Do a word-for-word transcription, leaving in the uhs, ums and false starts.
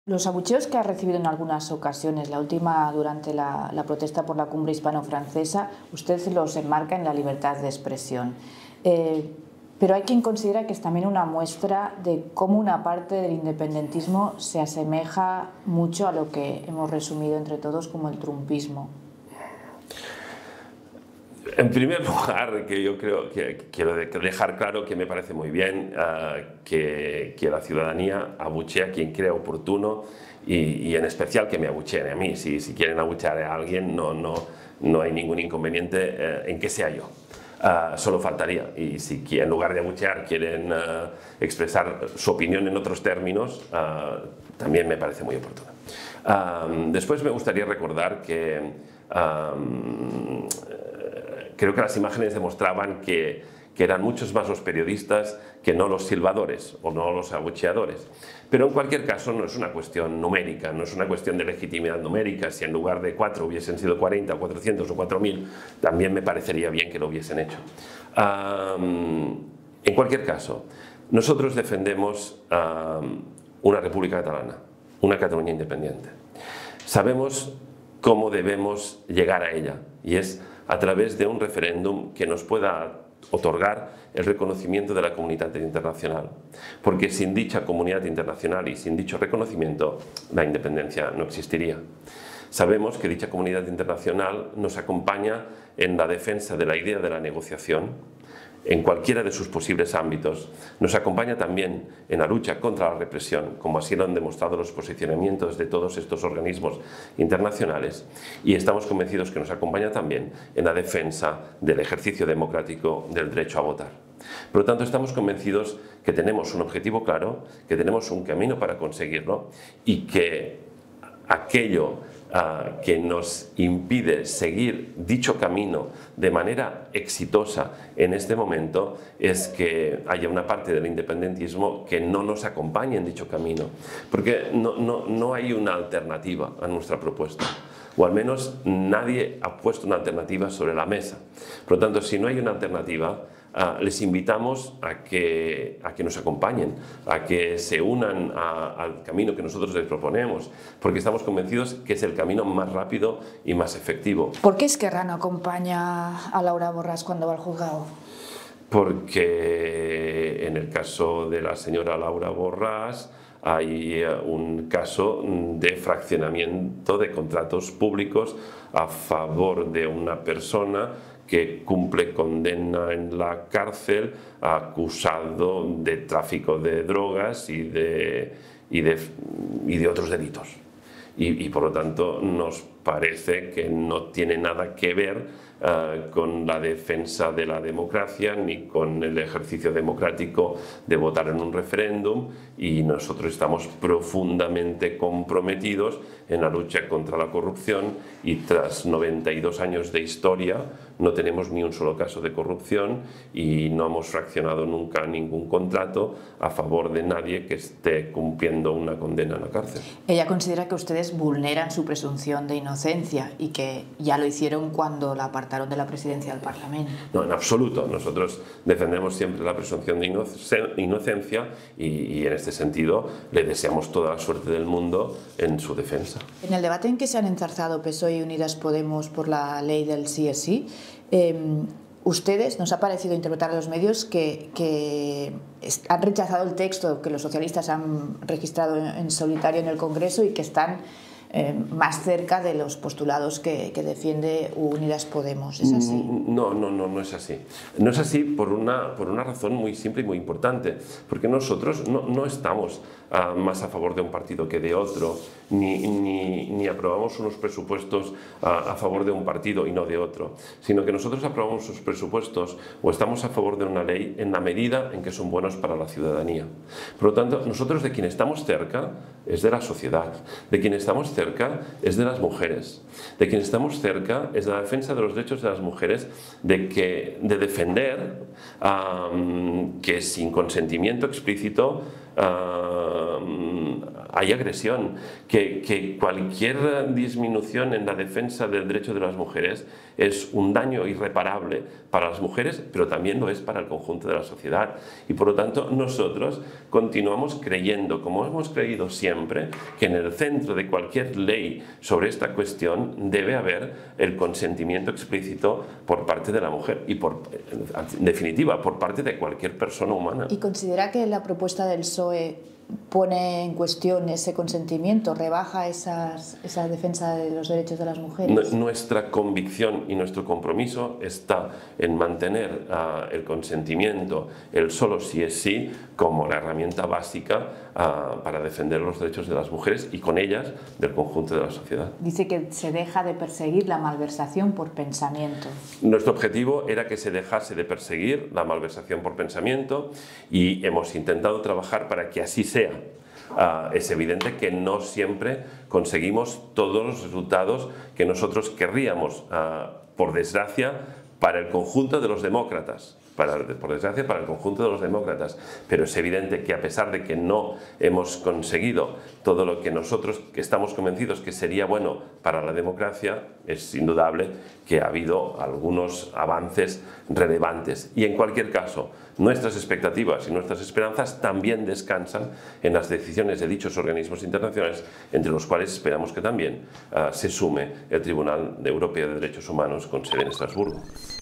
Los abucheos que ha recibido en algunas ocasiones, la última durante la, la protesta por la cumbre hispano-francesa, usted los enmarca en la libertad de expresión. Eh, pero hay quien considera que es también una muestra de cómo una parte del independentismo se asemeja mucho a lo que hemos resumido entre todos como el trumpismo. En primer lugar, que yo creo que quiero dejar claro que me parece muy bien uh, que, que la ciudadanía abuchee a quien crea oportuno y, y en especial que me abucheen a mí. Si, si quieren abuchear a alguien, no, no, no hay ningún inconveniente uh, en que sea yo. Uh, solo faltaría. Y si en lugar de abuchear quieren uh, expresar su opinión en otros términos, uh, también me parece muy oportuno. Uh, después me gustaría recordar que um, creo que las imágenes demostraban que, que eran muchos más los periodistas que no los silbadores o no los abucheadores. Pero en cualquier caso no es una cuestión numérica, no es una cuestión de legitimidad numérica. Si en lugar de cuatro hubiesen sido cuarenta, cuatrocientos o cuatro mil, también me parecería bien que lo hubiesen hecho. Um, en cualquier caso, nosotros defendemos um, una República Catalana, una Cataluña independiente. Sabemos cómo debemos llegar a ella, y es a través de un referéndum que nos pueda otorgar el reconocimiento de la comunidad internacional. Porque sin dicha comunidad internacional y sin dicho reconocimiento, la independencia no existiría. Sabemos que dicha comunidad internacional nos acompaña en la defensa de la idea de la negociación, en cualquiera de sus posibles ámbitos. Nos acompaña también en la lucha contra la represión, como así lo han demostrado los posicionamientos de todos estos organismos internacionales, y estamos convencidos que nos acompaña también en la defensa del ejercicio democrático del derecho a votar. Por lo tanto, estamos convencidos que tenemos un objetivo claro, que tenemos un camino para conseguirlo y que aquello Uh, que nos impide seguir dicho camino de manera exitosa en este momento es que haya una parte del independentismo que no nos acompañe en dicho camino, porque no, no, no hay una alternativa a nuestra propuesta, o al menos nadie ha puesto una alternativa sobre la mesa. Por lo tanto, si no hay una alternativa, Uh, les invitamos a que, a que nos acompañen, a que se unan a, al camino que nosotros les proponemos, porque estamos convencidos que es el camino más rápido y más efectivo. ¿Por qué Esquerra no acompaña a Laura Borràs cuando va al juzgado? Porque en el caso de la señora Laura Borràs hay un caso de fraccionamiento de contratos públicos a favor de una persona que cumple condena en la cárcel acusado de tráfico de drogas y de, y de, y de otros delitos. Y, y por lo tanto nos parece que no tiene nada que ver Uh, con la defensa de la democracia ni con el ejercicio democrático de votar en un referéndum, y nosotros estamos profundamente comprometidos en la lucha contra la corrupción, y tras noventa y dos años de historia no tenemos ni un solo caso de corrupción y no hemos fraccionado nunca ningún contrato a favor de nadie que esté cumpliendo una condena en la cárcel. Ella considera que ustedes vulneran su presunción de inocencia y que ya lo hicieron cuando la apartaron de la presidencia del Parlamento. No, en absoluto. Nosotros defendemos siempre la presunción de inocencia y, y en este sentido le deseamos toda la suerte del mundo en su defensa. En el debate en que se han enzarzado P S O E y Unidas Podemos por la ley del sí es sí, eh, ustedes, nos ha parecido interpretar a los medios que, que han rechazado el texto que los socialistas han registrado en, en solitario en el Congreso y que están Eh, más cerca de los postulados que, que defiende Unidas Podemos. ¿Es así? No, no, no, no es así. No es así por una, por una razón muy simple y muy importante, porque nosotros no, no estamos uh, más a favor de un partido que de otro, ni, ni, ni aprobamos unos presupuestos uh, a favor de un partido y no de otro, sino que nosotros aprobamos sus presupuestos o estamos a favor de una ley en la medida en que son buenos para la ciudadanía. Por lo tanto, nosotros de quien estamos cerca es de la sociedad, de quien estamos cerca cerca es de las mujeres, de quien estamos cerca es de la defensa de los derechos de las mujeres, de, que, de defender um, que sin consentimiento explícito um, hay agresión, que, que cualquier disminución en la defensa del derecho de las mujeres es un daño irreparable para las mujeres, pero también lo es para el conjunto de la sociedad. Y por lo tanto nosotros continuamos creyendo, como hemos creído siempre, que en el centro de cualquier ley sobre esta cuestión debe haber el consentimiento explícito por parte de la mujer y, por, en definitiva, por parte de cualquier persona humana. ¿Y considera que la propuesta del P S O E pone en cuestión ese consentimiento, rebaja esas, esa defensa de los derechos de las mujeres? Nuestra convicción y nuestro compromiso está en mantener uh, el consentimiento, el solo sí es sí, como la herramienta básica uh, para defender los derechos de las mujeres y con ellas del conjunto de la sociedad. Dice que se deja de perseguir la malversación por pensamiento. Nuestro objetivo era que se dejase de perseguir la malversación por pensamiento y hemos intentado trabajar para que así sea. Uh, es evidente que no siempre conseguimos todos los resultados que nosotros querríamos, uh, por desgracia, para el conjunto de los demócratas. Para, por desgracia, para el conjunto de los demócratas, pero es evidente que a pesar de que no hemos conseguido todo lo que nosotros que estamos convencidos que sería bueno para la democracia, es indudable que ha habido algunos avances relevantes. Y en cualquier caso, nuestras expectativas y nuestras esperanzas también descansan en las decisiones de dichos organismos internacionales, entre los cuales esperamos que también uh, se sume el Tribunal Europeo de Derechos Humanos con sede en Estrasburgo.